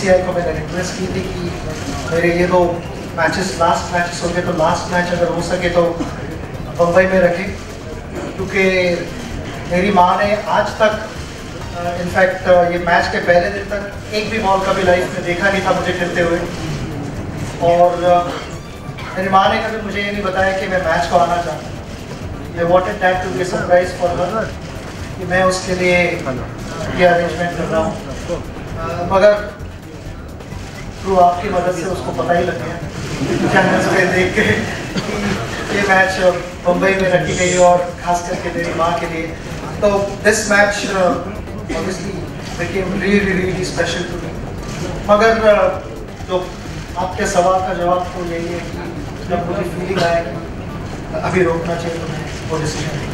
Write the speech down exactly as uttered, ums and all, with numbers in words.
BCCI को मैंने request की थी कि मेरे ये दो मैचेस लास्ट मैचेस हो गए, तो लास्ट मैच अगर हो सके तो बम्बई में रखें, क्योंकि मेरी माँ ने आज तक इनफैक्ट uh, uh, ये मैच के पहले दिन तक एक भी बॉल कभी लाइफ में देखा नहीं था मुझे खेलते हुए, और uh, मेरी माँ ने कभी मुझे ये नहीं बताया कि मैं मैच को आना चाहता हूँ। I wanted that to be a surprise for her कि मैं उसके लिए ये अरेंजमेंट कर रहा हूँ, uh, मगर थ्रू आपकी मदद से उसको पता ही लग गया चैनल्स पे देख के कि ये मैच बम्बई में रखी गई और खास करके मेरी माँ के लिए। तो this match obviously became really really special to me। मगर uh, जो आपके सवाल का जवाब तो यही है कि जब मुझे फीलिंग आया कि अभी रोकना चाहिए तो मैं वो डिसीजन